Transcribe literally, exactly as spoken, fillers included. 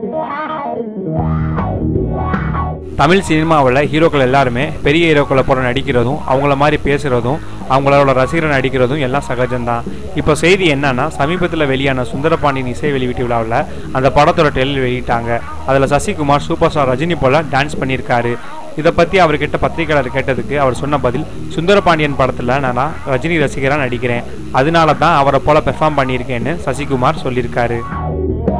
தமிழ் சினிமாவில் ஹீரோக்கள் எல்லாருமே பெரிய ஹீரோக்களை போல நடிக்கிறதும் அவங்கள மாதிரி பேசுகிறதும் அவங்களோட ரசிகரை நடிக்கிறதும் எல்லாம் சகஜம்தான். இப்போ செய்தி என்னன்னா, சமீபத்தில் வெளியான சுந்தரபாண்டியன் இசை வெளியீட்டு விழாவில் அந்த படத்தோட டெய்லர் வெளியிட்டாங்க. அதில் சசிகுமார் சூப்பர் ஸ்டார் ரஜினி போல டான்ஸ் பண்ணியிருக்காரு. இதை பற்றி அவர்கிட்ட பத்திரிகையாளர் கேட்டதுக்கு அவர் சொன்ன பதில், சுந்தரபாண்டியன் படத்தில் நான் ரஜினி ரசிகராக நடிக்கிறேன், அதனால தான் அவரை போல பெர்ஃபார்ம் பண்ணியிருக்கேன்னு சசிகுமார் சொல்லியிருக்காரு.